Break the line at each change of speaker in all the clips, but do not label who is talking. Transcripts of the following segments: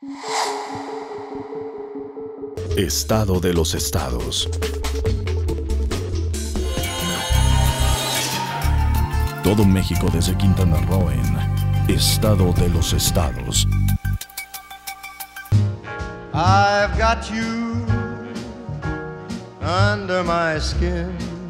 Estado de los estados. Todo México desde Quintana Roo en Estado de los estados.
I've got you under my skin.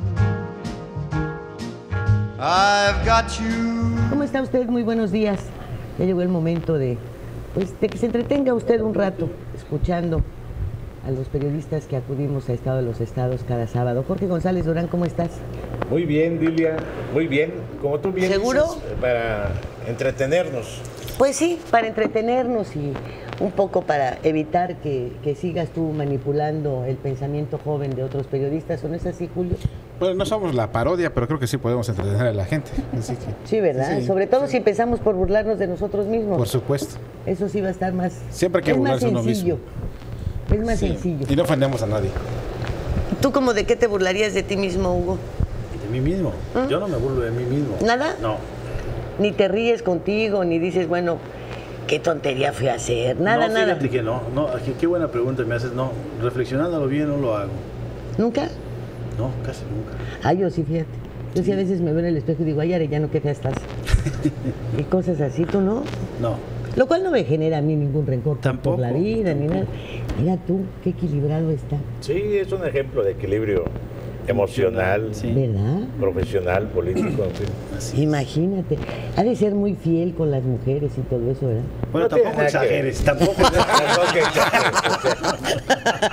I've got you.
¿Cómo está usted? Muy buenos días. Ya llegó el momento de que se entretenga usted un rato escuchando a los periodistas que acudimos a Estado de los Estados cada sábado. Jorge González Durán, ¿cómo estás?
Muy bien, Lilia, muy bien. Como tú bien
¿Seguro?
dices, para entretenernos.
Pues sí, para entretenernos y un poco para evitar que sigas tú manipulando el pensamiento joven de otros periodistas. ¿O no es así, Julio?
Pues no somos la parodia, pero creo que sí podemos entretener a la gente. Así que,
sí, ¿verdad?
Sí,
sobre todo
sí.
si empezamos por burlarnos de nosotros mismos.
Por supuesto.
Eso sí va a estar más...
Siempre hay que burlarse uno mismo.
Es más
Sí.
sencillo.
Y no ofendemos a nadie.
¿Tú como de qué te burlarías de ti mismo, Hugo?
¿De mí mismo? Yo no me burlo de mí mismo.
¿Nada?
No.
Ni te ríes contigo, ni dices, bueno, qué tontería fui a hacer. Nada,
no,
nada.
Fíjate que no. Qué buena pregunta me haces. No, reflexionándolo bien no lo hago.
¿Nunca?
No, casi nunca.
Ah, yo sí, fíjate. Yo sí a veces me veo en el espejo y digo, ay, Arellano, qué fea estás. Y cosas así, ¿tú no?
No.
Lo cual no me genera a mí ningún rencor
Tampoco,
por la vida, ni
tampoco.
nada. Mira tú, qué equilibrado está.
Sí, es un ejemplo de equilibrio emocional,
Sí.
¿Verdad?
profesional, político, en fin.
Así es.
Imagínate. Ha de ser muy fiel con las mujeres y todo eso, ¿verdad?
Bueno,
No tiene
tampoco
nada que ver.
exageres. Tampoco.
Tampoco exageres.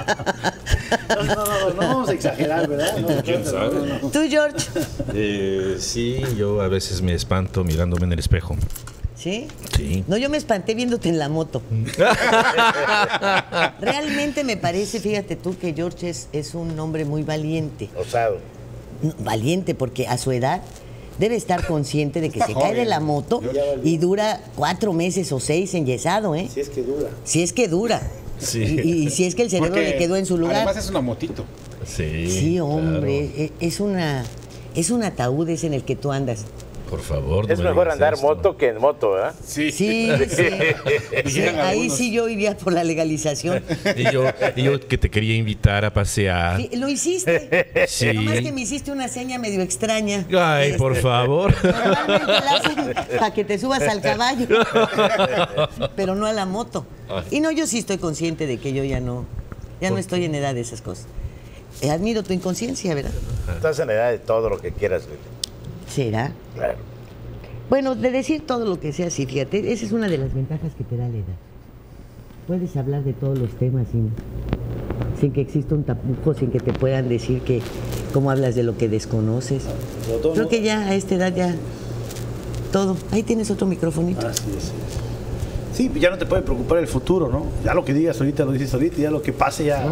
No vamos a exagerar, ¿verdad? No,
¿Quién sabe?
¿Tú, George?
Sí, yo a veces me espanto mirándome en el espejo.
¿Sí?
Sí.
No, yo me espanté viéndote en la moto. Realmente me parece, fíjate tú, que George es un hombre muy valiente.
Osado.
Valiente porque a su edad debe estar consciente de que
Está
se cae
joven.
de la moto y dura 4 meses o 6 enyesado, ¿eh?
Si es que dura.
Si es que dura.
Sí.
Y si es que el cerebro
Porque
le quedó en su lugar.
Además es una motito.
Sí.
Sí, hombre,
claro.
es un ataúd ese en el que tú andas.
Por favor, no
Es
me
mejor
digas
andar
esto.
moto que en moto, ¿verdad?
Sí.
Sí, sí. Sí,
Dijeran
ahí
algunos.
sí yo iría por la legalización.
Y yo que te quería invitar a pasear.
Sí, lo hiciste.
Sí.
Nomás que me hiciste una seña medio extraña.
Ay, por favor.
Normalmente la hacen para que te subas al caballo, pero no a la moto. Y no, yo sí estoy consciente de que yo ya no estoy en edad de esas cosas. Admiro tu inconsciencia, ¿verdad?
Estás en la edad de todo lo que quieras, Lili.
¿Será?
Claro.
Bueno, de decir todo lo que sea, sí, fíjate, esa es una de las ventajas que te da la edad. Puedes hablar de todos los temas sin que exista un tapujo, sin que te puedan decir que cómo hablas de lo que desconoces. Creo que ya a esta edad ya todo. Ahí tienes otro microfonito.
Así es. Sí, pues ya no te puede preocupar el futuro, ¿no? Ya lo que digas ahorita lo dices ahorita, ya lo que pase ya.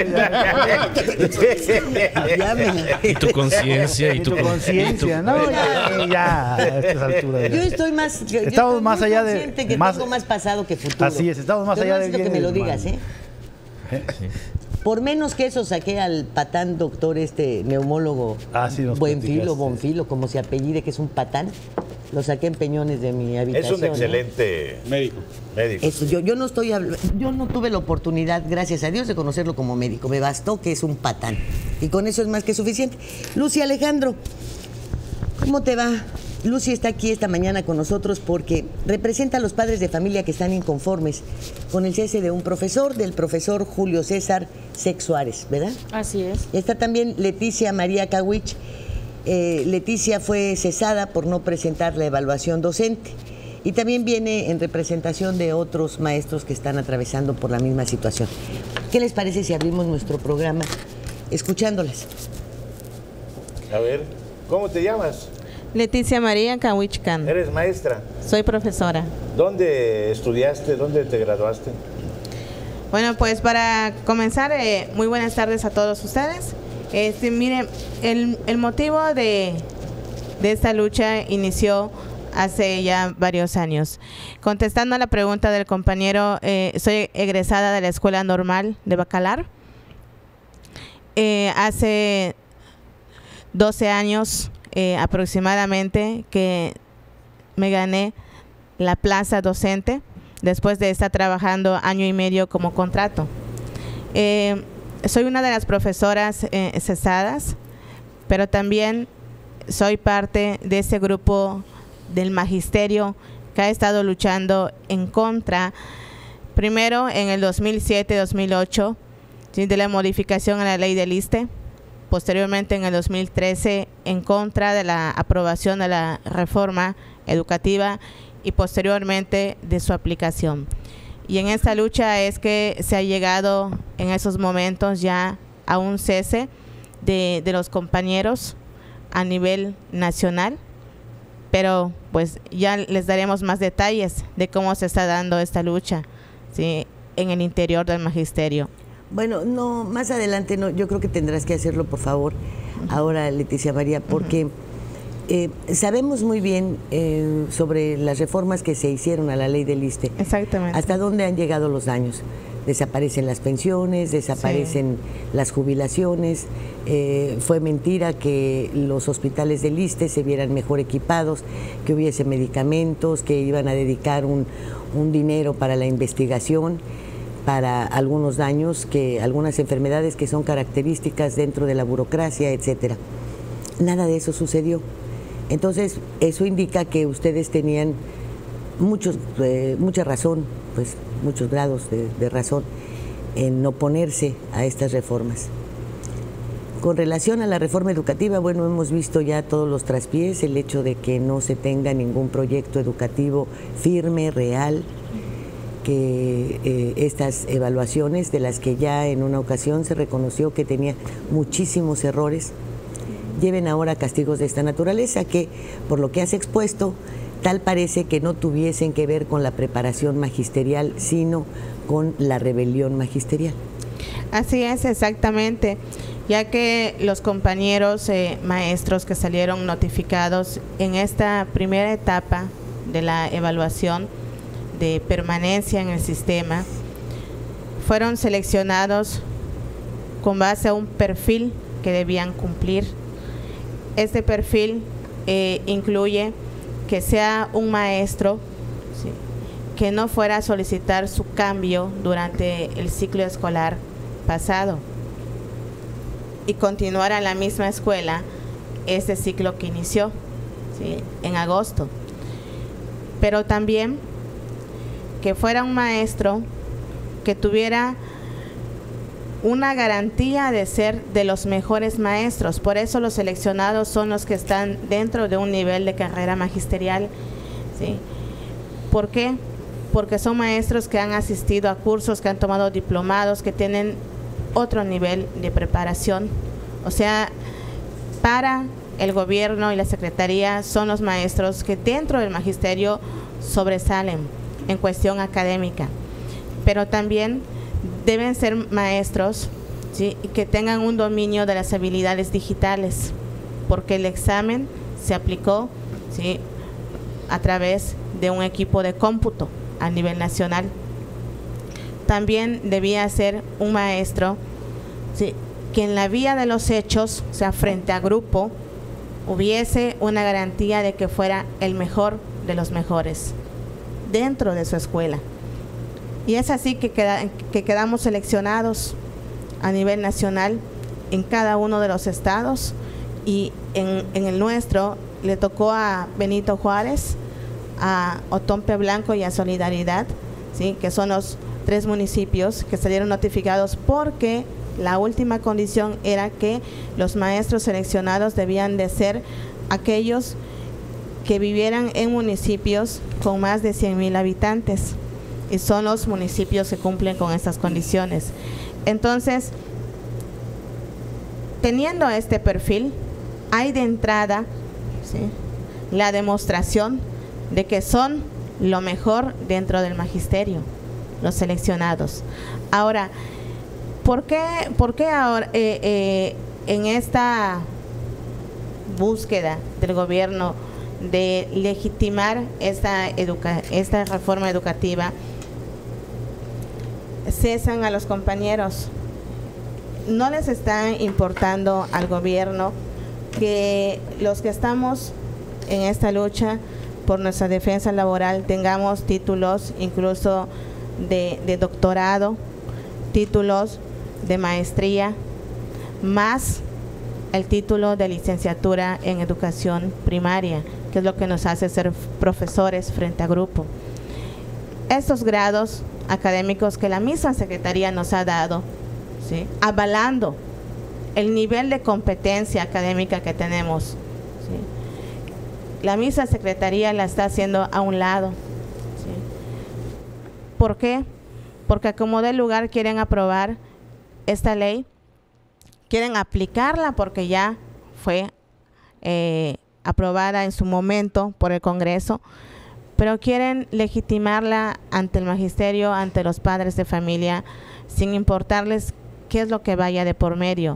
Ya
Y tu conciencia y tu
conciencia, ¿no? Ya a estas alturas.
Yo estoy más. Yo
Estamos
estoy
más
muy
allá de-
consciente que
más-
tengo más pasado que futuro.
Así es, estamos más
Yo
allá
no
de
necesito que
bien
me
y
lo digas,
mal.
Por menos que eso saqué al patán doctor neumólogo
Sí, nos
Buenfilo,
platicaste.
Bonfilo, como se apellide, que es un patán. Lo saqué en Peñones de mi
Es
habitación.
un
¿no?
excelente
Médico.
médico.
Eso, yo no estoy yo no tuve la oportunidad, gracias a Dios, de conocerlo como médico. Me bastó que es un patán. Y con eso es más que suficiente. Lucy Alejandro, ¿cómo te va? Lucy está aquí esta mañana con nosotros porque representa a los padres de familia que están inconformes con el cese de un profesor, del profesor Julio César Sex Suárez, ¿verdad?
Así es.
Está también Leticia María Kawich. Leticia fue cesada por no presentar la evaluación docente y también viene en representación de otros maestros que están atravesando por la misma situación. ¿Qué les parece si abrimos nuestro programa escuchándolas?
A ver, ¿cómo te llamas?
Leticia María Cahuichcan.
Eres maestra.
Soy profesora.
¿Dónde estudiaste? ¿Dónde te graduaste?
Bueno, pues para comenzar, muy buenas tardes a todos ustedes. Miren, el motivo de esta lucha inició hace ya varios años. Contestando a la pregunta del compañero, soy egresada de la Escuela Normal de Bacalar. Hace 12 años aproximadamente que me gané la plaza docente después de estar trabajando año y medio como contrato. Soy una de las profesoras cesadas, pero también soy parte de ese grupo del magisterio que ha estado luchando en contra, primero en el 2007-2008, ¿sí?, de la modificación a la ley del ISSSTE, posteriormente en el 2013 en contra de la aprobación de la reforma educativa y posteriormente de su aplicación. Y en esta lucha es que se ha llegado en esos momentos ya a un cese de los compañeros a nivel nacional, pero pues ya les daremos más detalles de cómo se está dando esta lucha, ¿sí?, en el interior del magisterio.
Bueno, no, más adelante no, yo creo que tendrás que hacerlo, por favor, ahora, Leticia María, porque sabemos muy bien sobre las reformas que se hicieron a la ley del ISSSTE.
Exactamente.
Hasta dónde han llegado los daños. Desaparecen las pensiones, desaparecen las jubilaciones. Fue mentira que los hospitales del ISSSTE se vieran mejor equipados, que hubiese medicamentos, que iban a dedicar un dinero para la investigación, para algunos daños, algunas enfermedades que son características dentro de la burocracia, etcétera. Nada de eso sucedió. Entonces, eso indica que ustedes tenían mucha razón, pues muchos grados de razón en oponerse a estas reformas. Con relación a la reforma educativa, bueno, hemos visto ya todos los traspiés, el hecho de que no se tenga ningún proyecto educativo firme, real, que estas evaluaciones, de las que ya en una ocasión se reconoció que tenía muchísimos errores, lleven ahora castigos de esta naturaleza que, por lo que has expuesto, tal parece que no tuviesen que ver con la preparación magisterial, sino con la rebelión magisterial.
Así es, exactamente, ya que los compañeros maestros que salieron notificados en esta primera etapa de la evaluación de permanencia en el sistema fueron seleccionados con base a un perfil que debían cumplir. Este perfil incluye que sea un maestro, ¿sí?, que no fuera a solicitar su cambio durante el ciclo escolar pasado y continuara en la misma escuela ese ciclo que inició, ¿sí?, en agosto. Pero también que fuera un maestro que tuviera una garantía de ser de los mejores maestros. Por eso los seleccionados son los que están dentro de un nivel de carrera magisterial, ¿sí? ¿Por qué? Porque son maestros que han asistido a cursos, que han tomado diplomados, que tienen otro nivel de preparación. O sea, para el gobierno y la secretaría son los maestros que dentro del magisterio sobresalen en cuestión académica, pero también deben ser maestros, ¿sí?, que tengan un dominio de las habilidades digitales, porque el examen se aplicó, ¿sí?, a través de un equipo de cómputo a nivel nacional. También debía ser un maestro, ¿sí?, que en la vía de los hechos, o sea, frente a grupo, hubiese una garantía de que fuera el mejor de los mejores dentro de su escuela. Y es así que quedamos seleccionados a nivel nacional en cada uno de los estados, y en el nuestro le tocó a Benito Juárez, a Otompe Blanco y a Solidaridad, ¿sí?, que son los 3 municipios que salieron notificados, porque la última condición era que los maestros seleccionados debían de ser aquellos que vivieran en municipios con más de 100,000 habitantes, y son los municipios que cumplen con estas condiciones. Entonces, teniendo este perfil, hay de entrada, ¿sí?, la demostración de que son lo mejor dentro del magisterio, los seleccionados. Ahora, ¿por qué ahora en esta búsqueda del gobierno de legitimar esta reforma educativa cesan a los compañeros? No les está importando al gobierno que los que estamos en esta lucha por nuestra defensa laboral tengamos títulos incluso de doctorado, títulos de maestría, más el título de licenciatura en educación primaria, que es lo que nos hace ser profesores frente a grupo. Estos grados académicos que la misma Secretaría nos ha dado, ¿sí?, avalando el nivel de competencia académica que tenemos, ¿sí?, la misma Secretaría la está haciendo a un lado, ¿sí? ¿Por qué? Porque a como dé lugar quieren aprobar esta ley, quieren aplicarla porque ya fue aprobada en su momento por el Congreso, pero quieren legitimarla ante el magisterio, ante los padres de familia, sin importarles qué es lo que vaya de por medio.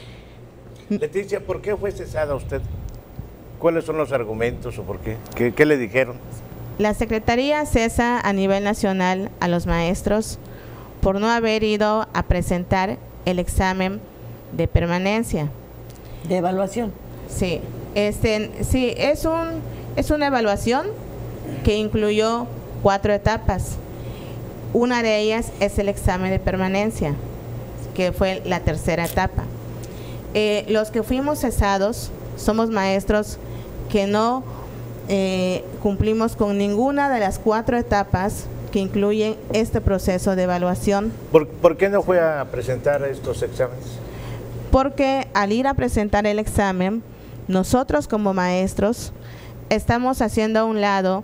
Leticia, ¿por qué fue cesada usted? ¿Cuáles son los argumentos o por qué? ¿Qué le dijeron?
La Secretaría cesa a nivel nacional a los maestros por no haber ido a presentar el examen de permanencia.
¿De evaluación?
Sí, sí, es una evaluación que incluyó 4 etapas. Una de ellas es el examen de permanencia, que fue la tercera etapa. Los que fuimos cesados somos maestros que no cumplimos con ninguna de las 4 etapas que incluyen este proceso de evaluación.
¿Por qué no fue a presentar estos exámenes?
Porque al ir a presentar el examen, nosotros como maestros estamos haciendo a un lado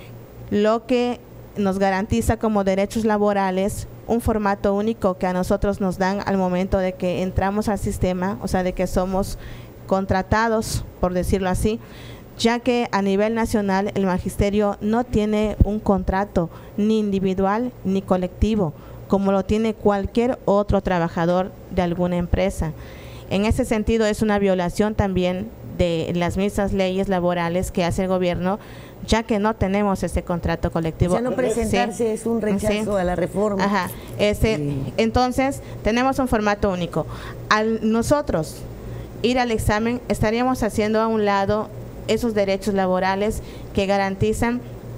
lo que nos garantiza como derechos laborales un formato único que a nosotros nos dan al momento de que entramos al sistema, o sea, de que somos contratados, por decirlo así, ya que a nivel nacional el magisterio no tiene un contrato ni individual ni colectivo, como lo tiene cualquier otro trabajador de alguna empresa. En ese sentido es una violación también de las mismas leyes laborales que hace el gobierno, ya que no tenemos ese contrato colectivo.
O sea, no presentarse
sí,
es un rechazo a la reforma.
Ajá. Entonces, tenemos un formato único. Al nosotros ir al examen, estaríamos haciendo a un lado esos derechos laborales que garantizan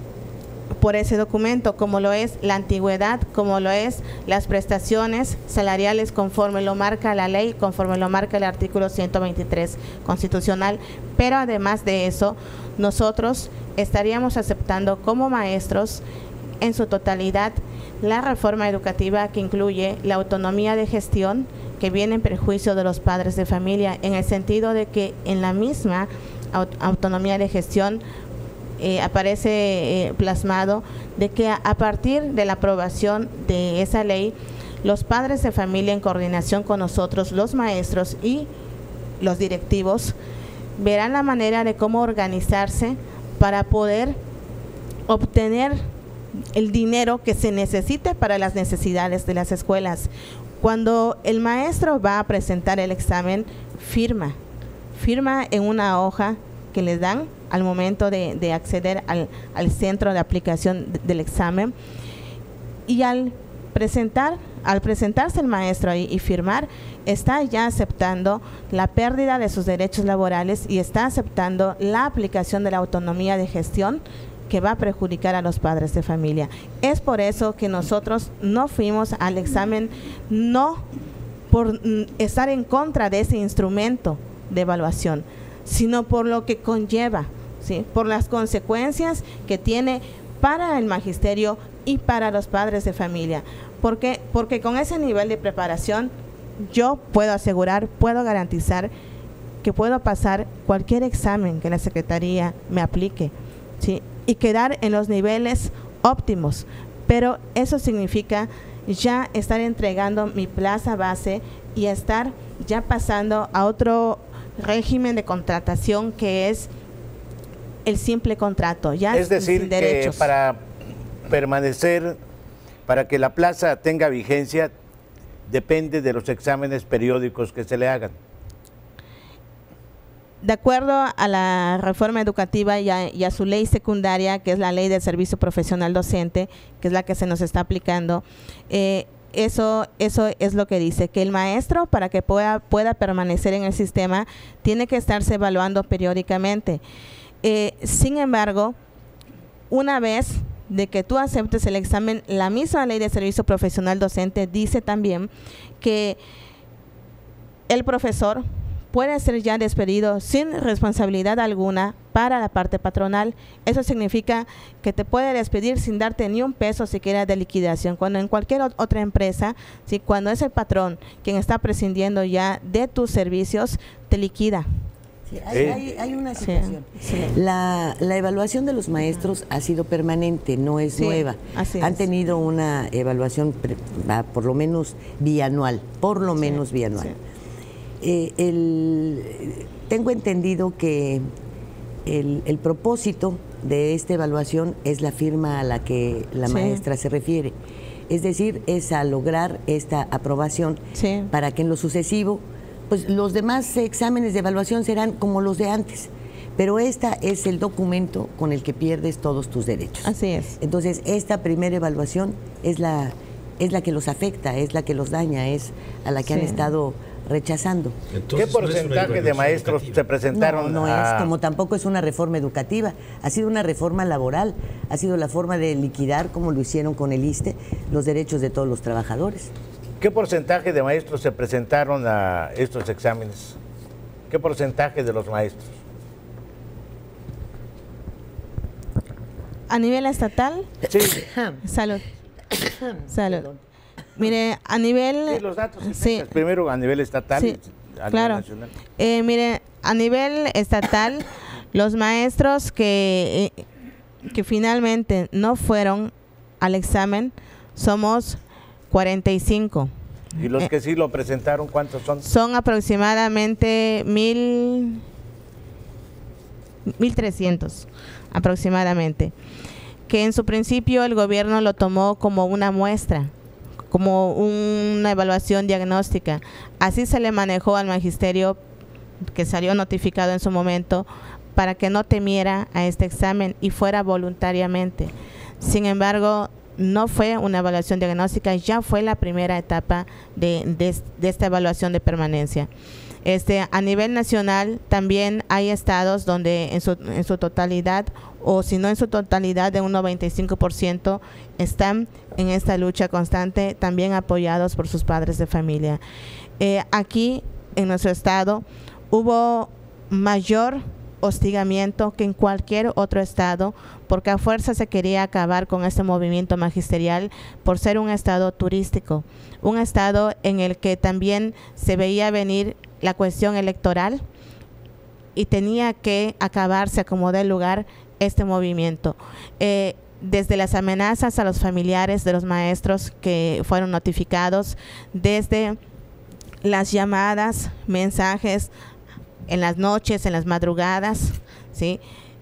por ese documento, como lo es la antigüedad, como lo es las prestaciones salariales conforme lo marca la ley, conforme lo marca el artículo 123 constitucional. Pero además de eso, nosotros estaríamos aceptando como maestros en su totalidad la reforma educativa que incluye la autonomía de gestión, que viene en perjuicio de los padres de familia, en el sentido de que en la misma autonomía de gestión aparece plasmado de que a partir de la aprobación de esa ley, los padres de familia, en coordinación con nosotros, los maestros y los directivos, verán la manera de cómo organizarse para poder obtener el dinero que se necesite para las necesidades de las escuelas. Cuando el maestro va a presentar el examen, firma en una hoja que les dan al momento de acceder al centro de aplicación del examen, y al presentarse el maestro ahí y firmar, está ya aceptando la pérdida de sus derechos laborales y está aceptando la aplicación de la autonomía de gestión que va a perjudicar a los padres de familia. Es por eso que nosotros no fuimos al examen, no por estar en contra de ese instrumento de evaluación, sino por lo que conlleva, ¿sí?, por las consecuencias que tiene para el magisterio y para los padres de familia. Porque con ese nivel de preparación yo puedo asegurar, puedo garantizar que puedo pasar cualquier examen que la Secretaría me aplique, ¿sí?, y quedar en los niveles óptimos, pero eso significa ya estar entregando mi plaza base y estar ya pasando a otro régimen de contratación, que es el simple contrato, ya
es decir,
sin derechos.
Que para permanecer, para que la plaza tenga vigencia, depende de los exámenes periódicos que se le hagan.
De acuerdo a la reforma educativa y a su ley secundaria, que es la ley del servicio profesional docente, que es la que se nos está aplicando, eso es lo que dice, que el maestro, para que pueda permanecer en el sistema, tiene que estarse evaluando periódicamente. Sin embargo, una vez de que tú aceptes el examen, la misma ley de servicio profesional docente dice también que el profesor puede ser ya despedido sin responsabilidad alguna para la parte patronal. Eso significa que te puede despedir sin darte ni un peso siquiera de liquidación. Cuando en cualquier otra empresa, ¿sí? Cuando es el patrón quien está prescindiendo ya de tus servicios, te liquida.
Sí, hay una situación.
Sí.
La evaluación de los maestros ha sido permanente, no es nueva. Han tenido una evaluación por lo menos bianual, bianual. Tengo entendido que el propósito de esta evaluación es la firma a la que la maestra se refiere. Es decir, es a lograr esta aprobación para que en lo sucesivo, pues los demás exámenes de evaluación serán como los de antes. Pero esta es el documento con el que pierdes todos tus derechos.
Así es.
Entonces, esta primera evaluación es la que los afecta, es la que los daña, es a la que han estado rechazando.
Entonces, ¿qué porcentaje de maestros se presentaron?
No es, como tampoco es una reforma educativa, ha sido una reforma laboral, ha sido la forma de liquidar, como lo hicieron con el ISSSTE, los derechos de todos los trabajadores.
¿Qué porcentaje de maestros se presentaron a estos exámenes? ¿Qué porcentaje de los maestros?
¿A nivel estatal?
Sí.
Salud. Mire, a nivel...
Sí, los datos primero a nivel estatal y a nivel nacional.
Mire, a nivel estatal, los maestros que finalmente no fueron al examen somos 45.
¿Y los que sí lo presentaron, cuántos son?
Son aproximadamente 1,300 aproximadamente. Que en su principio el gobierno lo tomó como una muestra, como una evaluación diagnóstica. Así se le manejó al magisterio, que salió notificado en su momento, para que no temiera a este examen y fuera voluntariamente. Sin embargo, no fue una evaluación diagnóstica, ya fue la primera etapa de esta evaluación de permanencia. A nivel nacional también hay estados donde en su totalidad, o si no en su totalidad, de un 95% están en esta lucha constante, también apoyados por sus padres de familia. Aquí en nuestro estado hubo mayor hostigamiento que en cualquier otro estado, porque a fuerza se quería acabar con este movimiento magisterial por ser un estado turístico, un estado en el que también se veía venir la cuestión electoral y tenía que acabarse a como dé lugar este movimiento. Desde las amenazas a los familiares de los maestros que fueron notificados, desde las llamadas, mensajes en las noches, en las madrugadas, ¿sí?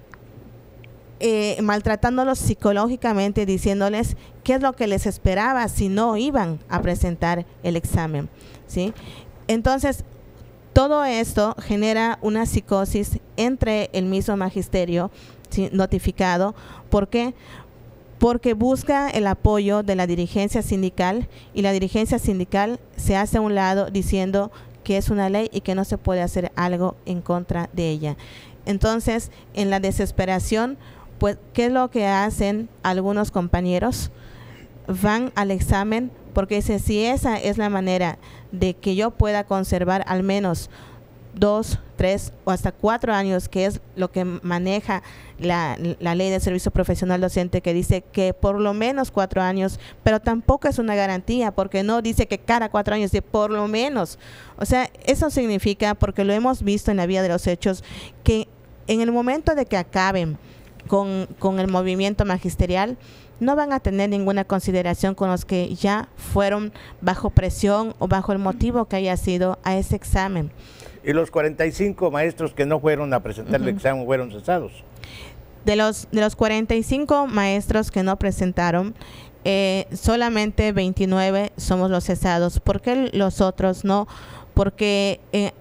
Maltratándolos psicológicamente, diciéndoles qué es lo que les esperaba si no iban a presentar el examen, ¿sí? Entonces, todo esto genera una psicosis entre el mismo magisterio, ¿sí?, notificado. ¿Por qué? Porque busca el apoyo de la dirigencia sindical, y la dirigencia sindical se hace a un lado diciendo que es una ley y que no se puede hacer algo en contra de ella. Entonces, en la desesperación, pues, ¿qué es lo que hacen algunos compañeros? Van al examen porque dicen, si esa es la manera de que yo pueda conservar al menos 2, 3 o hasta 4 años, que es lo que maneja la ley de servicio profesional docente, que dice que por lo menos 4 años, pero tampoco es una garantía, porque no dice que cada 4 años, dice por lo menos. O sea, eso significa, porque lo hemos visto en la vía de los hechos, que en el momento de que acaben con el movimiento magisterial, no van a tener ninguna consideración con los que ya fueron bajo presión o bajo el motivo que haya sido a ese examen.
¿Y los 45 maestros que no fueron a presentar el examen fueron cesados?
De los 45 maestros que no presentaron, solamente 29 somos los cesados. ¿Por qué los otros no? Porque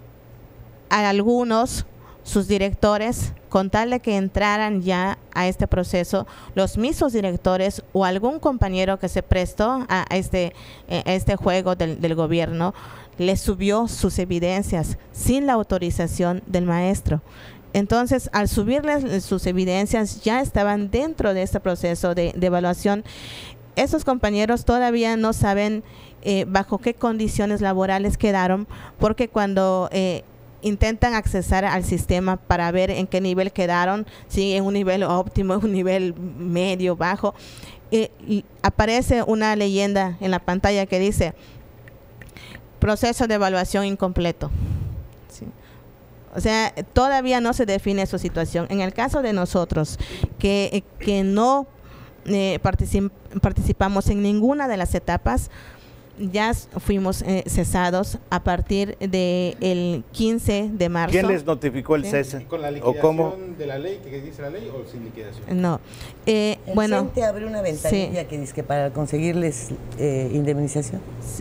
a algunos, sus directores, con tal de que entraran ya a este proceso, los mismos directores o algún compañero que se prestó a este juego del gobierno, le subió sus evidencias sin la autorización del maestro. Entonces, al subirles sus evidencias, ya estaban dentro de este proceso de evaluación. Esos compañeros todavía no saben bajo qué condiciones laborales quedaron, porque cuando intentan accesar al sistema para ver en qué nivel quedaron, si en un nivel óptimo, en un nivel medio, bajo, y aparece una leyenda en la pantalla que dice proceso de evaluación incompleto. ¿Sí? O sea, todavía no se define su situación. En el caso de nosotros, que no participamos en ninguna de las etapas, ya fuimos cesados a partir del 15 de marzo.
¿Quién les notificó el cese?
¿Con la
¿O cómo?
liquidación de la ley, que dice la ley, o sin liquidación?
No.
El
Bueno,
CENTE abre una ventanilla que dice que para conseguirles indemnización.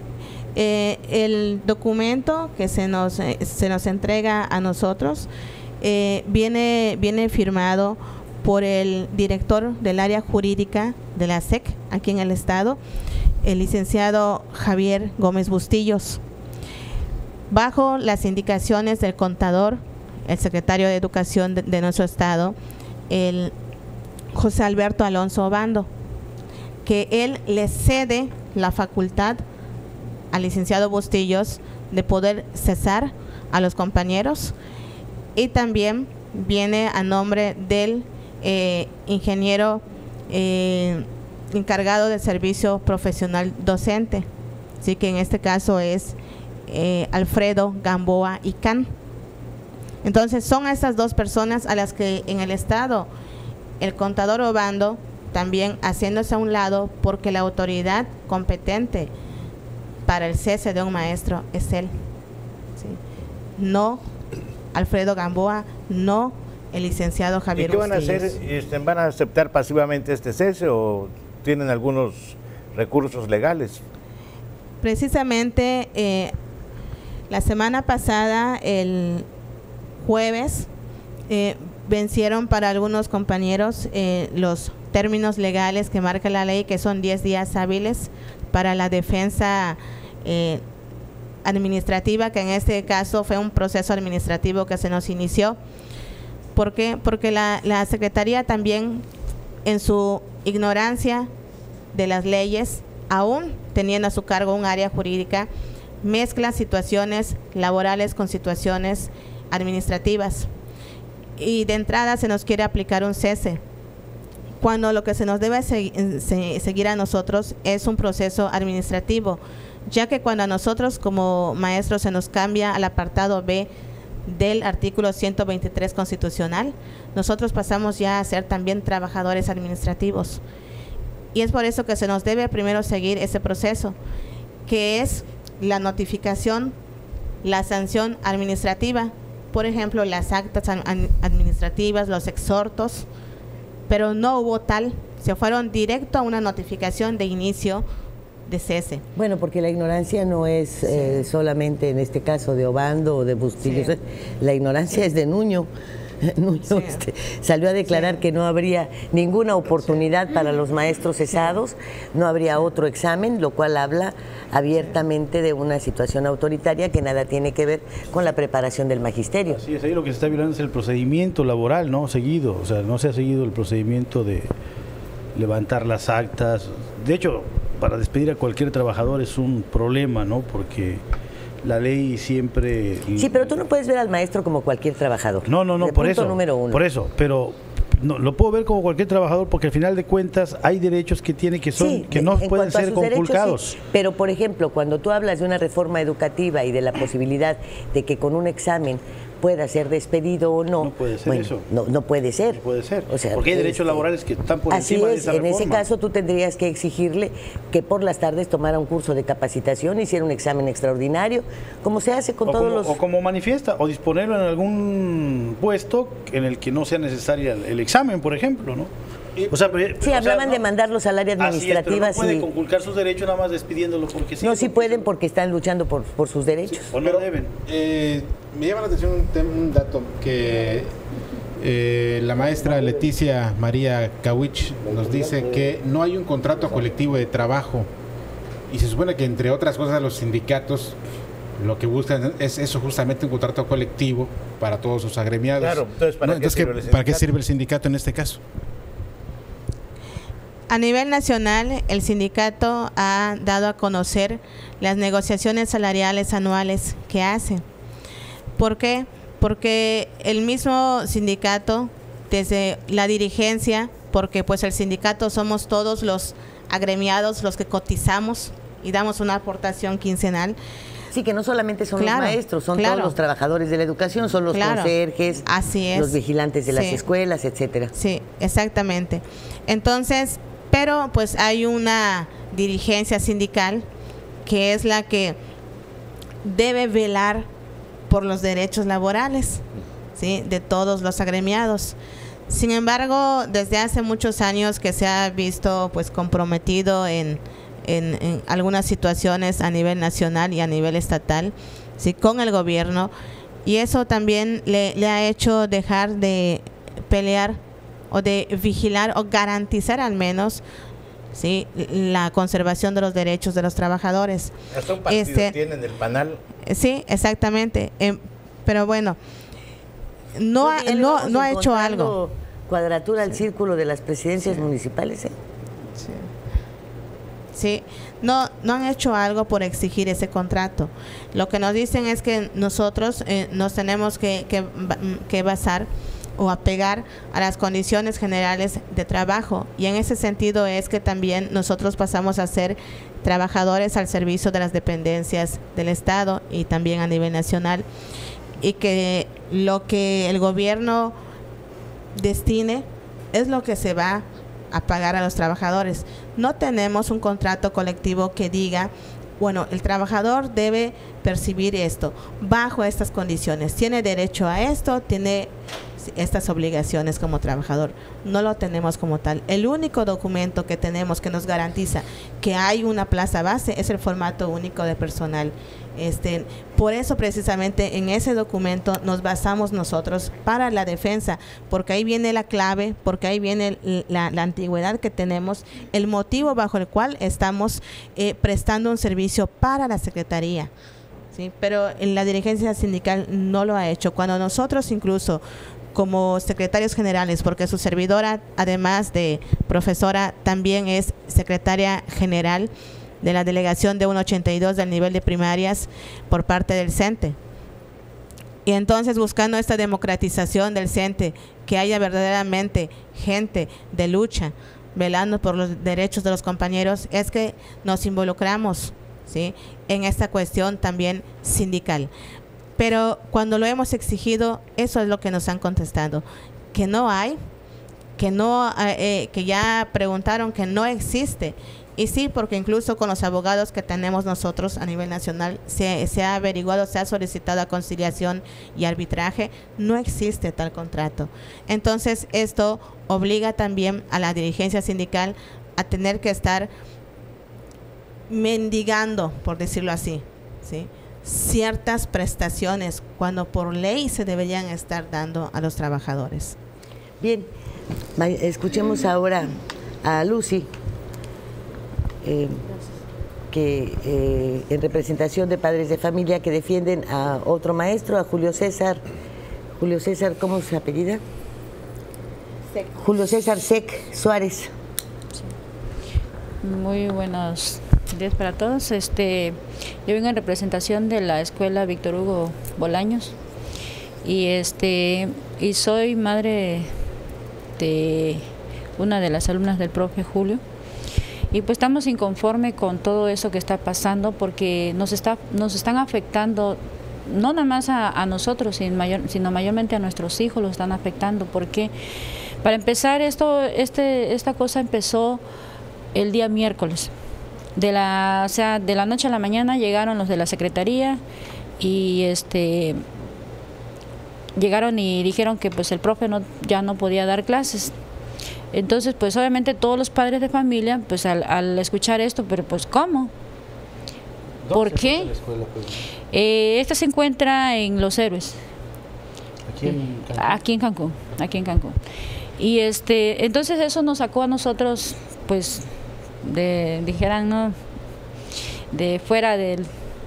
el documento que se nos entrega a nosotros viene firmado por el director del área jurídica de la SEC aquí en el estado, el licenciado Javier Gómez Bustillos, bajo las indicaciones del contador, el secretario de Educación de nuestro estado, el José Alberto Alonso Obando, que él le cede la facultad al licenciado Bustillos de poder cesar a los compañeros, y también viene a nombre del ingeniero encargado del servicio profesional docente, así que en este caso es Alfredo Gamboa Icán. Entonces son estas dos personas a las que en el estado el contador Obando también haciéndose a un lado, porque la autoridad competente para el cese de un maestro es él, ¿sí? No Alfredo Gamboa, no el licenciado Javier
¿Y qué van a
Bustillos.
hacer? ¿Van a aceptar pasivamente este cese o tienen algunos recursos legales?
Precisamente la semana pasada, el jueves, vencieron para algunos compañeros los términos legales que marca la ley, que son 10 días hábiles para la defensa administrativa, que en este caso fue un proceso administrativo que se nos inició. ¿Por qué? Porque la Secretaría también, en su ignorancia de las leyes, aún teniendo a su cargo un área jurídica, mezcla situaciones laborales con situaciones administrativas. Y de entrada se nos quiere aplicar un cese, cuando lo que se nos debe seguir a nosotros es un proceso administrativo, ya que cuando a nosotros como maestros se nos cambia al apartado B del artículo 123 constitucional, nosotros pasamos ya a ser también trabajadores administrativos. Y es por eso que se nos debe primero seguir ese proceso, que es la notificación, la sanción administrativa, por ejemplo, las actas administrativas, los exhortos, pero no hubo tal, se fueron directo a una notificación de inicio de cese.
Bueno, porque la ignorancia no es solamente en este caso de Obando o de Bustillos,
Sí.
La ignorancia es de Nuño. Nuño salió a declarar que no habría ninguna oportunidad para los maestros cesados, no habría otro examen, lo cual habla abiertamente de una situación autoritaria que nada tiene que ver con la preparación del magisterio.
Así es, ahí lo que se está violando es el procedimiento laboral, ¿no? Seguido, o sea, no se ha seguido el procedimiento de levantar las actas. De hecho, para despedir a cualquier trabajador es un problema, ¿no? Porque la ley siempre...
Sí, pero tú no puedes ver al maestro como cualquier trabajador.
No,
De
por
punto
eso.
número uno.
Por eso, pero no, lo puedo ver como cualquier trabajador porque al final de cuentas hay derechos que tiene que son
Sí,
que no
en
pueden
cuanto a
ser
sus derechos,
conculcados.
sí. Pero, por ejemplo, cuando tú hablas de una reforma educativa y de la posibilidad de que con un examen pueda ser despedido o no,
No puede ser
bueno,
eso.
No puede ser.
No puede ser,
O sea,
porque hay derechos laborales que están por
así
encima de
es,
esa
en ese
reforma.
caso tú tendrías que exigirle que por las tardes tomara un curso de capacitación, hiciera un examen extraordinario, como se hace con
O
todos
como,
los...
o como manifiesta, o disponerlo en algún puesto en el que no sea necesaria el examen, por ejemplo, ¿no? O sea,
Sí, hablaban de mandarlos al área
Así es, pero
administrativa.
no pueden
sí.
conculcar sus derechos nada más despidiéndolo porque sí.
No, sí
porque
pueden porque están luchando por sus derechos.
o no deben.
Me llama la atención un dato que la maestra Leticia María Kawich nos dice que no hay un contrato colectivo de trabajo y se supone que entre otras cosas los sindicatos lo que buscan es eso, justamente un contrato colectivo para todos sus agremiados.
Claro, entonces,
¿para qué sirve el sindicato en este caso?
A nivel nacional, el sindicato ha dado a conocer las negociaciones salariales anuales que hace. ¿Por qué? Porque el mismo sindicato, desde la dirigencia, porque pues el sindicato somos todos los agremiados, los que cotizamos y damos una aportación quincenal.
Sí, que no solamente son los maestros, son todos los trabajadores de la educación, son los conserjes,
así es,
los vigilantes de las escuelas, etcétera.
Sí, exactamente. Entonces, pero pues hay una dirigencia sindical que es la que debe velar por los derechos laborales, ¿sí?, de todos los agremiados. Sin embargo, desde hace muchos años que se ha visto pues comprometido en algunas situaciones a nivel nacional y a nivel estatal, ¿sí?, con el gobierno, y eso también le ha hecho dejar de pelear o de vigilar o garantizar al menos, ¿sí?, la conservación de los derechos de los trabajadores.
Hasta un partido tienen el panal.
Sí, exactamente. Pero bueno, no ha hecho algo.
Cuadratura al círculo de las presidencias municipales, ¿eh?
Sí, no han hecho algo por exigir ese contrato. Lo que nos dicen es que nosotros nos tenemos que basar o apegar a las condiciones generales de trabajo, y en ese sentido es que también nosotros pasamos a ser trabajadores al servicio de las dependencias del Estado y también a nivel nacional, y que lo que el gobierno destine es lo que se va a pagar a los trabajadores. No tenemos un contrato colectivo que diga, bueno, el trabajador debe percibir esto bajo estas condiciones, tiene derecho a esto, tiene estas obligaciones como trabajador. No lo tenemos como tal. El único documento que tenemos que nos garantiza que hay una plaza base es el formato único de personal. Por eso precisamente en ese documento nos basamos nosotros para la defensa, porque ahí viene la clave, porque ahí viene la antigüedad que tenemos, el motivo bajo el cual estamos prestando un servicio para la Secretaría. ¿Sí? Pero en la dirigencia sindical no lo ha hecho. Cuando nosotros incluso como secretarios generales, porque su servidora, además de profesora, también es secretaria general de la delegación de 182 del nivel de primarias por parte del CENTE. Y entonces, buscando esta democratización del CENTE, que haya verdaderamente gente de lucha velando por los derechos de los compañeros, es que nos involucramos, ¿sí?, en esta cuestión también sindical. Pero cuando lo hemos exigido, eso es lo que nos han contestado, que no hay, que ya preguntaron, que no existe. Y sí, porque incluso con los abogados que tenemos nosotros a nivel nacional se ha averiguado, se ha solicitado a conciliación y arbitraje, no existe tal contrato. Entonces esto obliga también a la dirigencia sindical a tener que estar mendigando, por decirlo así, ¿sí?, ciertas prestaciones cuando por ley se deberían estar dando a los trabajadores.
Bien, escuchemos ahora a Lucy, que en representación de padres de familia que defienden a otro maestro, a Julio César. Julio César, ¿cómo se apellida?
Sec.
Julio César Sec Suárez.
Muy buenos días para todos. Yo vengo en representación de la escuela Víctor Hugo Bolaños y soy madre de una de las alumnas del profe Julio, y pues estamos inconformes con todo eso que está pasando, porque nos están afectando no nada más a nosotros, sino mayormente a nuestros hijos, los están afectando. Porque para empezar, esta cosa empezó el día miércoles. De la noche a la mañana llegaron los de la secretaría y llegaron y dijeron que pues el profe ya no podía dar clases. Entonces pues obviamente todos los padres de familia pues al escuchar esto, pero pues ¿cómo? ¿Por qué? Esta se encuentra en Los Héroes. Aquí en Cancún. Y entonces eso nos sacó a nosotros pues de fuera del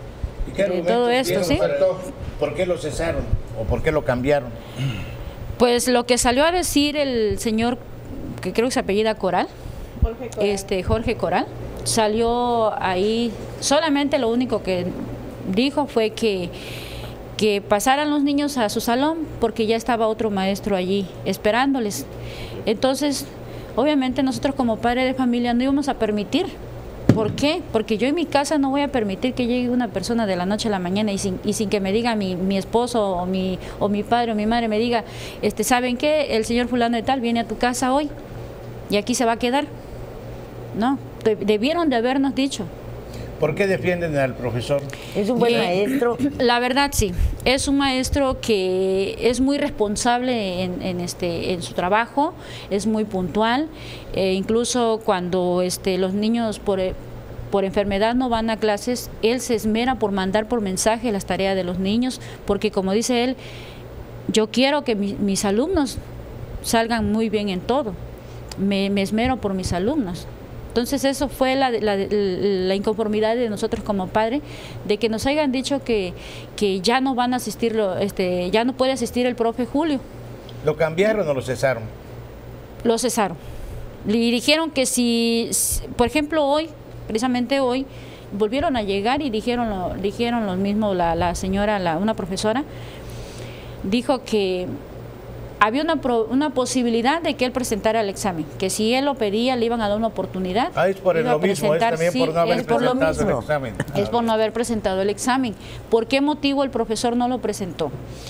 de todo esto, ¿sí?
¿Por qué lo cesaron o por qué lo cambiaron?
Pues lo que salió a decir el señor, que creo que se apellida Coral, Jorge Coral, salió ahí, solamente lo único que dijo fue que pasaran los niños a su salón porque ya estaba otro maestro allí esperándoles. Entonces, obviamente nosotros como padres de familia no íbamos a permitir. ¿Por qué? Porque yo en mi casa no voy a permitir que llegue una persona de la noche a la mañana y sin que me diga mi esposo o mi padre o mi madre me diga, ¿saben qué? El señor fulano de tal viene a tu casa hoy y aquí se va a quedar. No, debieron de habernos dicho.
¿Por qué defienden al profesor?
Es un buen maestro.
La verdad sí, es un maestro que es muy responsable en su trabajo, es muy puntual, incluso cuando los niños por enfermedad no van a clases, él se esmera por mandar por mensaje las tareas de los niños, porque como dice él, yo quiero que mis alumnos salgan muy bien en todo, me esmero por mis alumnos. Entonces eso fue la inconformidad de nosotros como padres, de que nos hayan dicho que ya no van a asistir, ya no puede asistir el profe Julio.
¿Lo cambiaron o lo cesaron?
Lo cesaron. Le dijeron que si, por ejemplo hoy, precisamente hoy, volvieron a llegar y dijeron lo mismo la señora, una profesora, dijo que había una posibilidad de que él presentara el examen, que si él lo pedía le iban a dar una oportunidad.
Ah, es por lo mismo, es también por no haber presentado el examen.
Es por no haber presentado el examen. ¿Por qué motivo el profesor no lo presentó?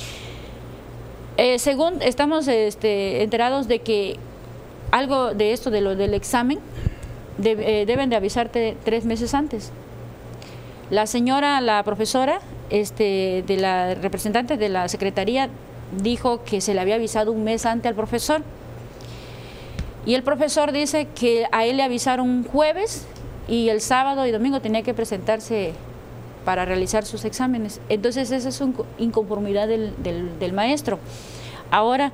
Según estamos enterados de que algo de esto, del examen, deben de avisarte 3 meses antes. La señora, la profesora, de la representante de la secretaría, dijo que se le había avisado 1 mes antes al profesor. Y el profesor dice que a él le avisaron un jueves y el sábado y domingo tenía que presentarse para realizar sus exámenes. Entonces esa es una inconformidad del maestro. Ahora,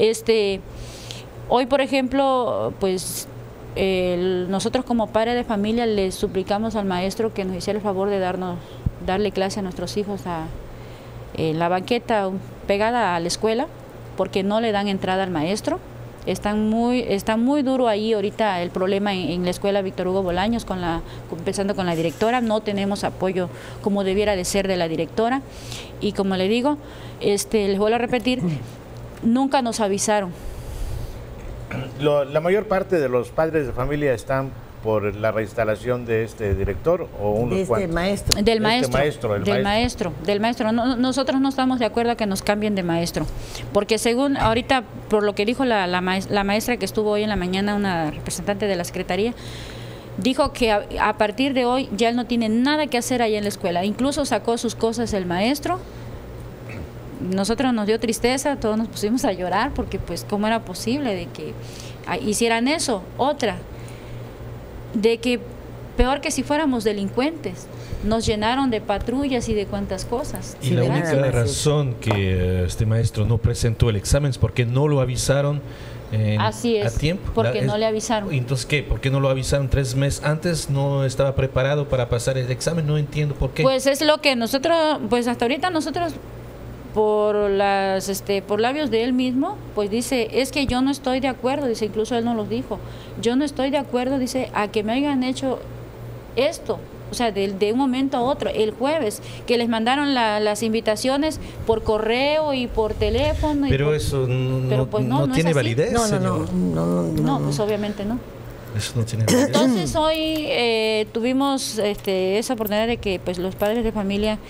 hoy por ejemplo, pues nosotros como padres de familia le suplicamos al maestro que nos hiciera el favor de darle clase a nuestros hijos en la banqueta pegada a la escuela, porque no le dan entrada al maestro. Está muy duro ahí ahorita el problema en la escuela Víctor Hugo Bolaños, empezando con la directora. No tenemos apoyo como debiera de ser de la directora, y como le digo, les vuelvo a repetir, nunca nos avisaron.
La mayor parte de los padres de familia están por la reinstalación de este director o unos cuantos.
Maestro.
Del maestro. No, nosotros no estamos de acuerdo a que nos cambien de maestro, porque según ahorita, por lo que dijo la maestra que estuvo hoy en la mañana, una representante de la secretaría, dijo que a partir de hoy ya él no tiene nada que hacer ahí en la escuela. Incluso sacó sus cosas el maestro. Nosotros nos dio tristeza, todos nos pusimos a llorar, porque pues cómo era posible de que hicieran eso. Otra, de que peor que si fuéramos delincuentes, nos llenaron de patrullas y de cuantas cosas.
Y la única razón que este maestro no presentó el examen es porque no lo avisaron
Así es,
a tiempo.
Porque no le avisaron.
Entonces, ¿qué? ¿Por qué no lo avisaron 3 meses antes? ¿No estaba preparado para pasar el examen? No entiendo por qué.
Pues es lo que nosotros, pues hasta ahorita nosotros, por labios de él mismo, pues dice, es que yo no estoy de acuerdo, dice, incluso él nos lo dijo, yo no estoy de acuerdo, dice, a que me hayan hecho esto, o sea, de un momento a otro, el jueves, que les mandaron las invitaciones por correo y por teléfono.
Pero eso no tiene validez.
No, pues obviamente no.
Eso no tiene validez.
Entonces hoy tuvimos esa oportunidad de que pues los padres de familia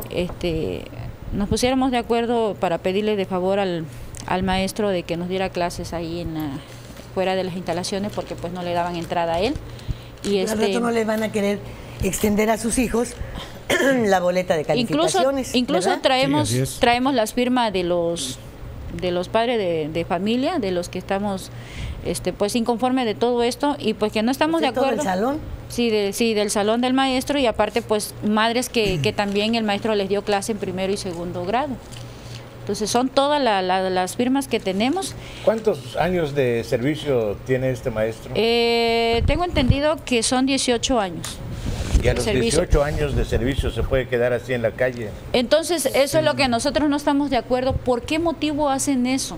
nos pusiéramos de acuerdo para pedirle de favor al maestro de que nos diera clases ahí fuera de las instalaciones, porque pues no le daban entrada a él. Y
al rato no le van a querer extender a sus hijos la boleta de calificaciones.
Incluso traemos las firmas de los padres de familia, de los que estamos pues inconformes de todo esto, y pues que no estamos de acuerdo.
¿Del salón?
Sí, del salón del maestro, y aparte pues madres que también el maestro les dio clase en 1er y 2º grado. Entonces son todas las firmas que tenemos.
¿Cuántos años de servicio tiene este maestro?
Tengo entendido que son 18 años.
Y a los 18 años de servicio se puede quedar así en la calle.
Entonces, eso es lo que nosotros no estamos de acuerdo. ¿Por qué motivo hacen eso?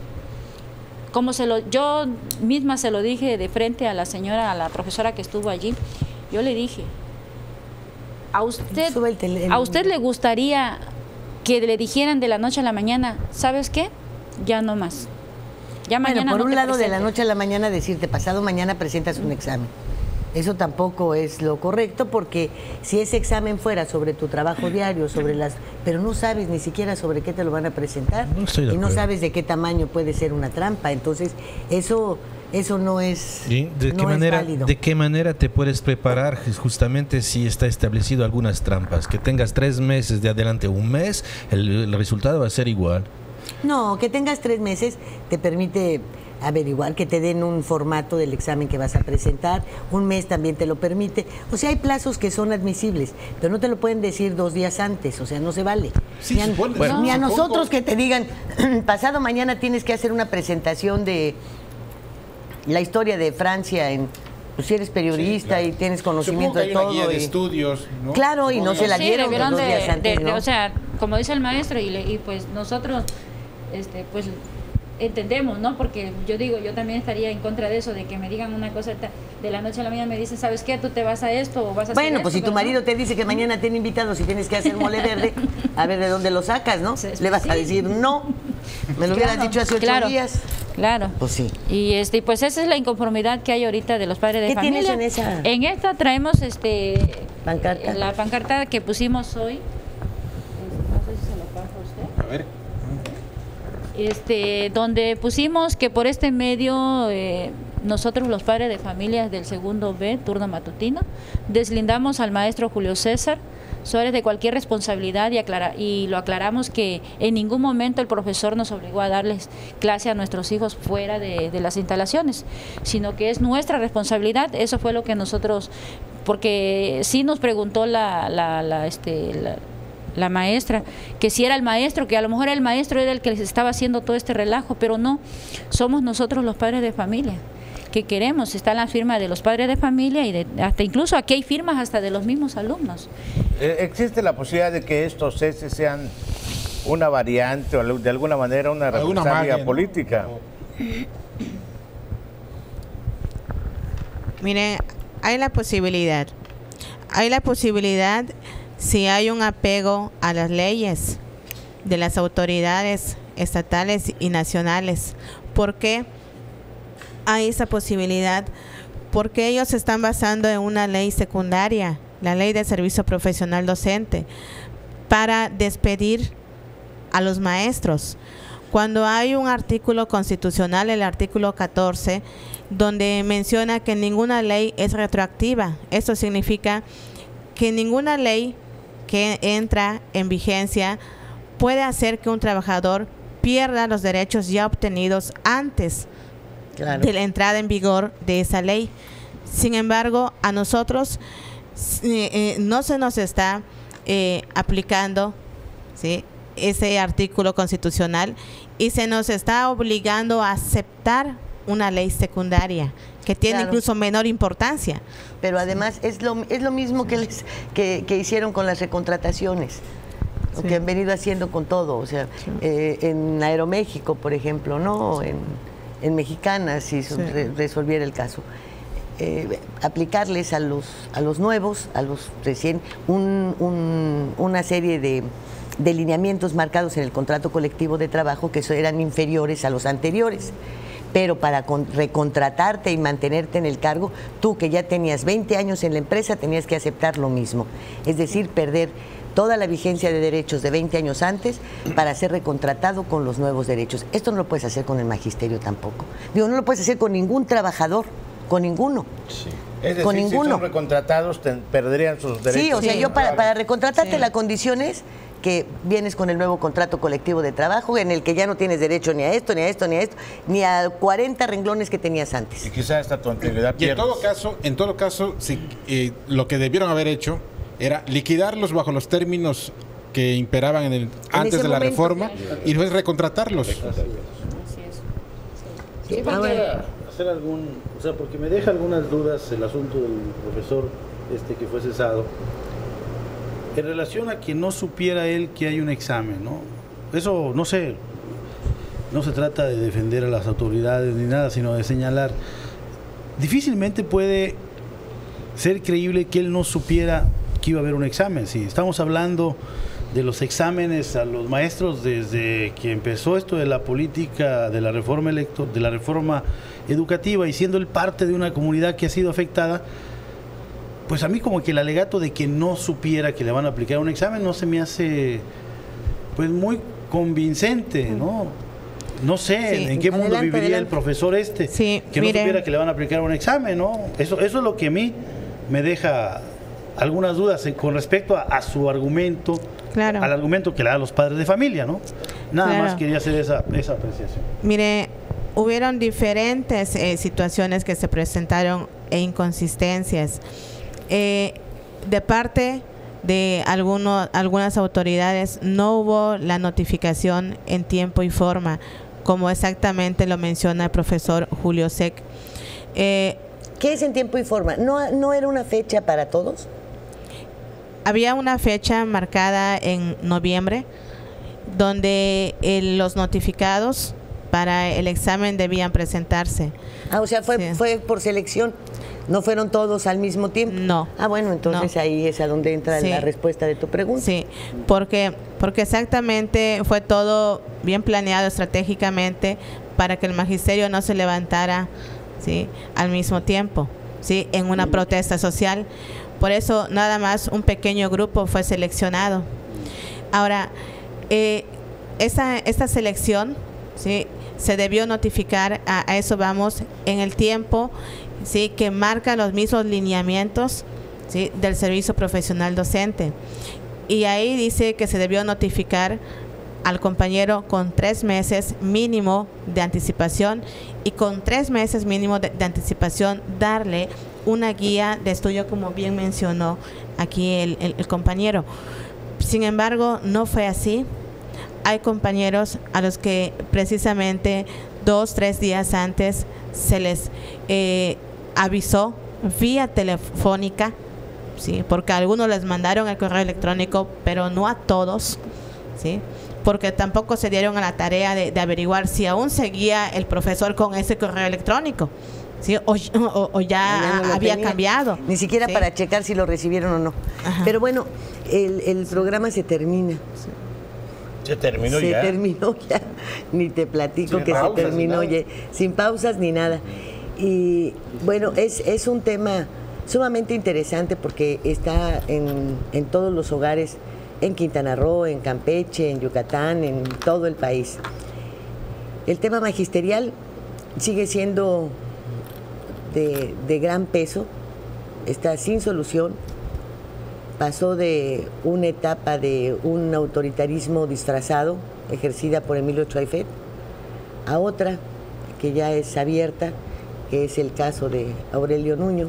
Yo misma se lo dije de frente a la señora, a la profesora que estuvo allí. Yo le dije, ¿a usted le gustaría que le dijeran de la noche a la mañana, ¿sabes qué? Ya no más. Ya mañana
por
no
un
te
lado, de
presentes.
la noche a la mañana decirte, pasado mañana presentas un examen. Eso tampoco es lo correcto, porque si ese examen fuera sobre tu trabajo diario, pero no sabes ni siquiera sobre qué te lo van a presentar,
No estoy de
y no
acuerdo.
sabes de qué tamaño puede ser una trampa, entonces eso no es,
¿Y
válido.
¿De qué manera te puedes preparar justamente si está establecido algunas trampas? Que tengas 3 meses de adelante, un mes, el resultado va a ser igual.
No, que tengas 3 meses te permite averiguar, que te den un formato del examen que vas a presentar, un mes también te lo permite. O sea, hay plazos que son admisibles, pero no te lo pueden decir 2 días antes, o sea, no se vale.
Sí,
Ni a nosotros que te digan, pasado mañana tienes que hacer una presentación de la historia de Francia pues si eres periodista y tienes conocimiento de todo.
Supongo que hay una guía de estudios, ¿no?
Claro, y no se la dieron
debieron
2 días antes, ¿no?
o sea, como dice el maestro, y pues nosotros, pues entendemos, ¿no? Porque yo también estaría en contra de eso, de que me digan una cosa de la noche a la mañana, me dicen, ¿sabes qué? Tú te vas a esto o vas a hacer
Bueno,
esto,
pues si tu
pero
marido
no.
te dice que mañana tiene invitados y tienes que hacer mole verde, a ver de dónde lo sacas, ¿no? Le vas a decir, no, me lo hubieras dicho hace 8 días.
Claro.
Pues sí.
Y pues esa es la inconformidad que hay ahorita de los padres de
¿Qué
familia.
tienes en esa?
En esta traemos
pancarta.
La pancarta que pusimos hoy. No sé si se lo paso a usted.
A ver.
Donde pusimos que por este medio nosotros los padres de familias del segundo B, turno matutino, deslindamos al maestro Julio César Suárez de cualquier responsabilidad y lo aclaramos que en ningún momento el profesor nos obligó a darles clase a nuestros hijos fuera de las instalaciones, sino que es nuestra responsabilidad. Eso fue lo que nosotros, porque sí nos preguntó la maestra, que si era el maestro, que a lo mejor el maestro era el que les estaba haciendo todo este relajo, pero no, somos nosotros los padres de familia que queremos. Está la firma de los padres de familia y hasta incluso aquí hay firmas hasta de los mismos alumnos.
¿Existe la posibilidad de que estos ceses sean una variante o de alguna manera una represalia política?
Miren, hay la posibilidad si hay un apego a las leyes de las autoridades estatales y nacionales. ¿Por qué hay esa posibilidad? Porque ellos se están basando en una ley secundaria, la Ley de Servicio Profesional Docente, para despedir a los maestros. Cuando hay un artículo constitucional, el artículo 14, donde menciona que ninguna ley es retroactiva. Esto significa que ninguna ley que entra en vigencia puede hacer que un trabajador pierda los derechos ya obtenidos antes de la entrada en vigor de esa ley. Sin embargo, a nosotros no se nos está aplicando, ¿sí?, ese artículo constitucional y se nos está obligando a aceptar una ley secundaria que tiene incluso menor importancia.
Pero además es lo mismo que hicieron con las recontrataciones, lo que han venido haciendo con todo. O sea, en Aeroméxico, por ejemplo, no en Mexicana, si resolviera el caso. Aplicarles a los nuevos, a los recién, una serie de lineamientos marcados en el contrato colectivo de trabajo que eran inferiores a los anteriores. Pero para recontratarte y mantenerte en el cargo, tú que ya tenías 20 años en la empresa tenías que aceptar lo mismo. Es decir, perder toda la vigencia de derechos de 20 años antes para ser recontratado con los nuevos derechos. Esto no lo puedes hacer con el magisterio tampoco. Digo, no lo puedes hacer con ningún trabajador, con ninguno.
Sí. Es decir,
con
si
ninguno.
son recontratados, perderían sus derechos.
Sí, o sea, yo para recontratarte la condición es que vienes con el nuevo contrato colectivo de trabajo en el que ya no tienes derecho ni a esto, ni a esto, ni a esto, ni a 40 renglones que tenías antes.
Y quizás hasta tu antigüedad
Y en todo caso, lo que debieron haber hecho era liquidarlos bajo los términos que imperaban antes de la reforma y después recontratarlos.
Sí, hacer porque me deja algunas dudas el asunto del profesor
que fue cesado, en relación a que no supiera él que hay un examen, ¿no? Eso, no sé, no se trata de defender a las autoridades ni nada, sino de señalar. Difícilmente puede ser creíble que él no supiera que iba a haber un examen. Si estamos hablando de los exámenes a los maestros desde que empezó esto de la política de la reforma educativa, y siendo él parte de una comunidad que ha sido afectada, pues a mí como que el alegato de que no supiera que le van a aplicar un examen no se me hace pues muy convincente, ¿no? No sé en qué mundo viviría el profesor que no supiera que le van a aplicar un examen, ¿no? Eso es lo que a mí me deja algunas dudas con respecto a su argumento, al argumento que le da a los padres de familia, ¿no? Nada más quería hacer esa apreciación.
Mire, hubieron diferentes situaciones que se presentaron e inconsistencias. De parte de algunas autoridades no hubo la notificación en tiempo y forma, como exactamente lo menciona el profesor Julio Sec.
¿Qué es en tiempo y forma? ¿No era una fecha para todos?
Había una fecha marcada en noviembre donde los notificados para el examen debían presentarse.
O sea, fue por selección. ¿No fueron todos al mismo tiempo?
No.
Bueno, entonces ahí es a donde entra la respuesta de tu pregunta.
Sí, porque exactamente fue todo bien planeado estratégicamente para que el magisterio no se levantara, ¿sí?, al mismo tiempo, ¿sí?, en una protesta social. Por eso nada más un pequeño grupo fue seleccionado. Ahora, esta selección, ¿sí?, se debió notificar, a eso vamos, en el tiempo, ¿sí?, que marca los mismos lineamientos, ¿sí?, del servicio profesional docente. Y ahí dice que se debió notificar al compañero con 3 meses mínimo de anticipación, y con 3 meses mínimo de anticipación darle una guía de estudio, como bien mencionó aquí el compañero. Sin embargo, no fue así. Hay compañeros a los que precisamente 2-3 días antes se les avisó vía telefónica, ¿sí?, porque a algunos les mandaron el correo electrónico, pero no a todos, ¿sí?, porque tampoco se dieron a la tarea de averiguar si aún seguía el profesor con ese correo electrónico, ¿sí?, o ya no había cambiado.
Ni siquiera para checar si lo recibieron o no. Ajá. Pero bueno, el programa se termina.
¿Se terminó ya?
Se terminó ya. Ni te platico que se terminó ya. Sin pausas ni nada. Y bueno, es un tema sumamente interesante porque está en todos los hogares, en Quintana Roo, en Campeche, en Yucatán, en todo el país. El tema magisterial sigue siendo de gran peso, está sin solución. Pasó de una etapa de un autoritarismo disfrazado, ejercida por Emilio Truaifet, a otra que ya es abierta, que es el caso de Aurelio Nuño,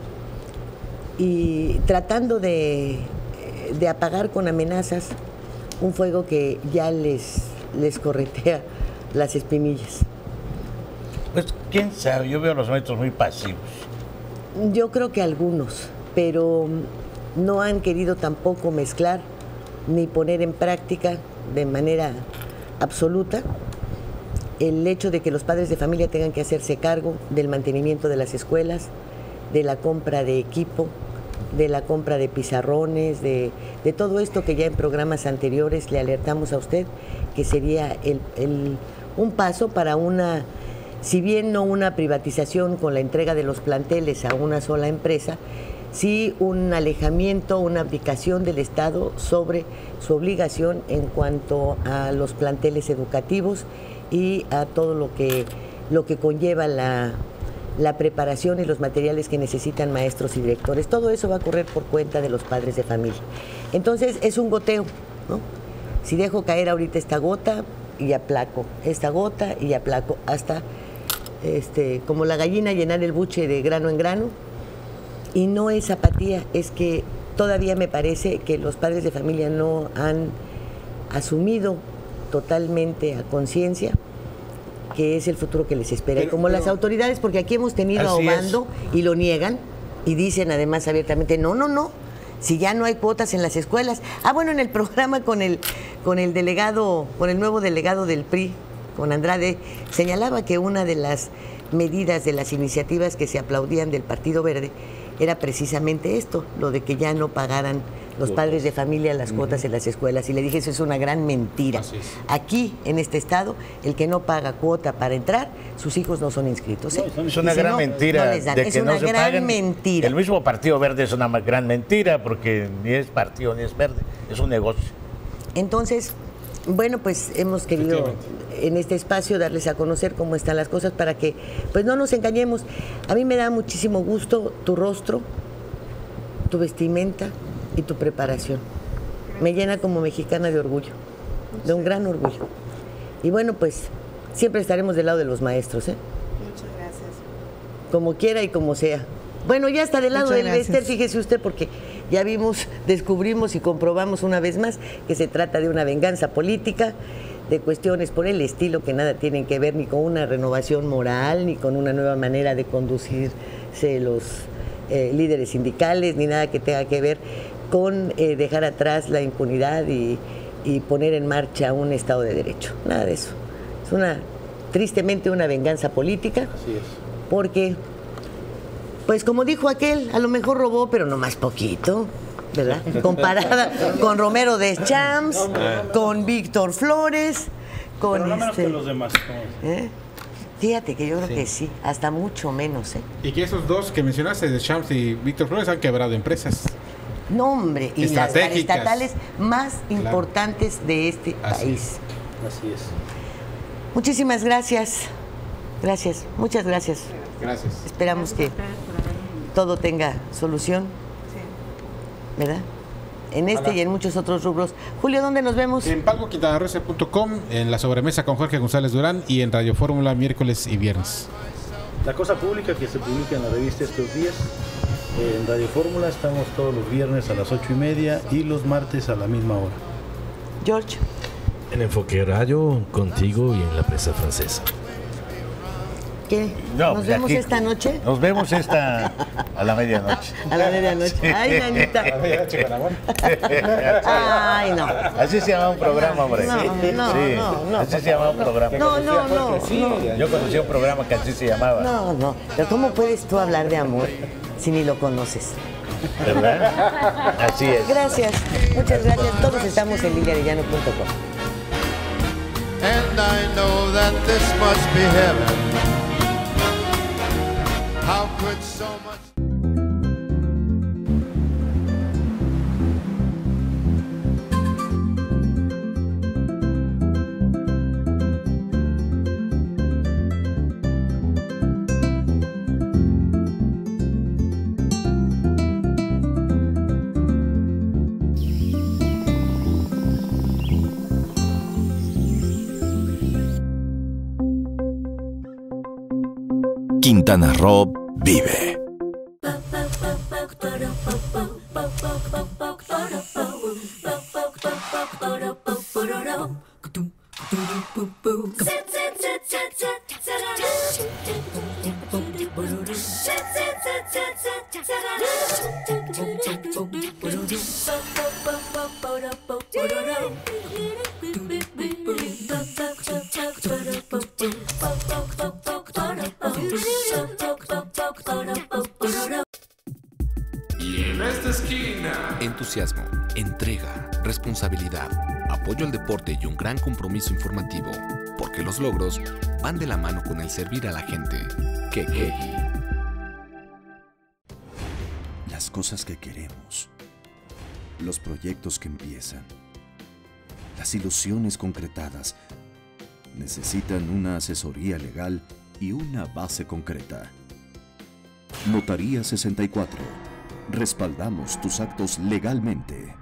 y tratando de apagar con amenazas un fuego que ya les corretea las espinillas.
Pues quién sabe, yo veo a los maestros muy pasivos.
Yo creo que algunos, pero no han querido tampoco mezclar ni poner en práctica de manera absoluta el hecho de que los padres de familia tengan que hacerse cargo del mantenimiento de las escuelas, de la compra de equipo, de la compra de pizarrones, de todo esto que ya en programas anteriores le alertamos a usted que sería un paso para una, si bien no una privatización con la entrega de los planteles a una sola empresa, sí un alejamiento, una abdicación del Estado sobre su obligación en cuanto a los planteles educativos y a todo lo que conlleva la preparación y los materiales que necesitan maestros y directores. Todo eso va a correr por cuenta de los padres de familia. Entonces es un goteo, ¿no? Si dejo caer ahorita esta gota y aplaco, esta gota y aplaco, hasta como la gallina llenar el buche de grano en grano. Y no es apatía, es que todavía me parece que los padres de familia no han asumido totalmente a conciencia que es el futuro que les espera. Y como las autoridades, porque aquí hemos tenido a Obando y lo niegan, Y dicen además abiertamente, no, si ya no hay cuotas en las escuelas. Bueno, en el programa con el delegado, con el nuevo delegado del PRI, con Andrade, señalaba que una de las medidas, de las iniciativas que se aplaudían del Partido Verde, era precisamente esto, lo de que ya no pagaran los padres de familia las cuotas en las escuelas. Y le dije, eso es una gran mentira. Aquí, en este estado, el que no paga cuota para entrar, sus hijos no son inscritos.
Es una gran mentira.
Es una gran mentira.
El mismo Partido Verde es una gran mentira, porque ni es partido ni es verde, es un negocio.
Entonces, bueno, pues hemos querido en este espacio darles a conocer cómo están las cosas para que pues no nos engañemos. A mí me da muchísimo gusto tu rostro, tu vestimenta y tu preparación. Me llena como mexicana de orgullo, de un gran orgullo. Y bueno, pues siempre estaremos del lado de los maestros, ¿eh?
Muchas gracias.
Como quiera y como sea. Bueno, ya está del lado del Bester, fíjese usted, porque ya vimos, descubrimos y comprobamos una vez más que se trata de una venganza política, de cuestiones por el estilo que nada tienen que ver ni con una renovación moral, ni con una nueva manera de conducirse los líderes sindicales, ni nada que tenga que ver con dejar atrás la impunidad y poner en marcha un Estado de Derecho. Nada de eso. Es tristemente una venganza política.
Así es.
Porque, pues como dijo aquel, a lo mejor robó, pero no más poquito, ¿verdad? Comparada con Romero Deschamps, con Víctor Flores, con
pero no menos que los demás.
Fíjate que yo creo que sí, hasta mucho menos, ¿eh?
Y que esos dos que mencionaste, Deschamps y Víctor Flores, han quebrado empresas.
No, hombre, y las estatales más importantes de este país.
Así es.
Muchísimas gracias. Gracias, muchas gracias.
Gracias.
Esperamos que todo tenga solución, ¿verdad? En este y en muchos otros rubros. Julio, ¿dónde nos vemos?
En palcoquintanarrosa.com, en La Sobremesa con Jorge González Durán y en Radio Fórmula miércoles y viernes.
La Cosa Pública, que se publica en la revista estos días. En Radio Fórmula estamos todos los viernes a las 8:30 y los martes a la misma hora.
George.
En Enfoque Radio, contigo y en La Presa Francesa.
¿Qué?
No,
¿Nos vemos esta noche?
Nos vemos a la medianoche.
A la medianoche. Ay, Nanita.
A la medianoche con amor.
Ay, no.
Así se llama un programa, hombre.
No.
Así se llama un programa.
No.
Yo conocí un programa que así se llamaba.
No. Pero ¿cómo puedes tú hablar de amor si ni lo conoces?
¿Verdad? Así es.
Gracias. Muchas gracias. Todos estamos en liliarellano.com.
And I know that this must be heaven. How could so much...
Quintana Roo vive.
Y en esta esquina, entusiasmo, entrega, responsabilidad, apoyo al deporte y un gran compromiso informativo, porque los logros van de la mano con el servir a la gente. ¿Qué?
Las cosas que queremos, los proyectos que empiezan, las ilusiones concretadas, necesitan una asesoría legal y una base concreta. Notaría 64. Respaldamos tus actos legalmente.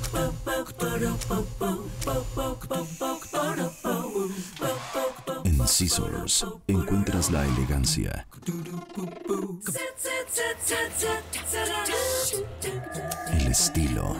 En Scissors encuentras la elegancia, el estilo,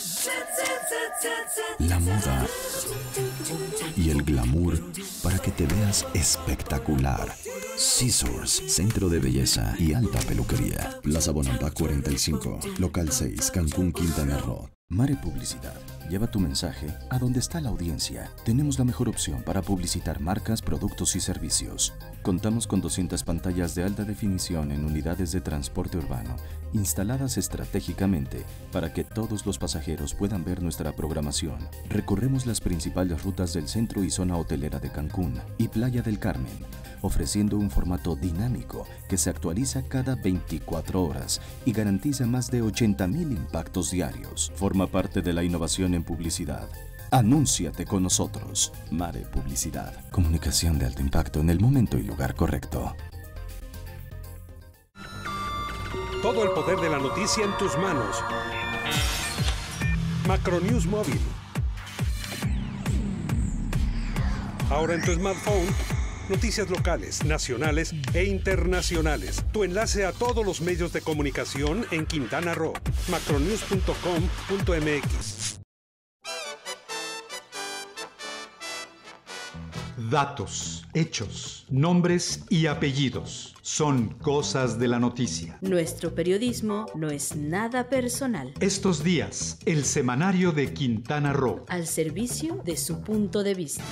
la moda y el glamour para que te veas espectacular. Scissors, centro de belleza y alta peluquería. Plaza Bonampak 45, local 6, Cancún, Quintana Roo. Mare Publicidad. Lleva tu mensaje a donde está la audiencia. Tenemos la mejor opción para publicitar marcas, productos y servicios. Contamos con 200 pantallas de alta definición en unidades de transporte urbano, instaladas estratégicamente para que todos los pasajeros puedan ver nuestra programación. Recorremos las principales rutas del centro y zona hotelera de Cancún y Playa del Carmen, ofreciendo un formato dinámico que se actualiza cada 24 horas y garantiza más de 80,000 impactos diarios. Forma parte de la innovación en publicidad. Anúnciate con nosotros. Mare Publicidad. Comunicación de alto impacto en el momento y lugar correcto.
Todo el poder de la noticia en tus manos. Macronews Móvil. Ahora en tu smartphone, noticias locales, nacionales e internacionales. Tu enlace a todos los medios de comunicación en Quintana Roo. macronews.com.mx.
Datos, hechos, nombres y apellidos son cosas de la noticia.
Nuestro periodismo no es nada personal.
Estos días, el semanario de Quintana Roo.
Al servicio de su punto de vista.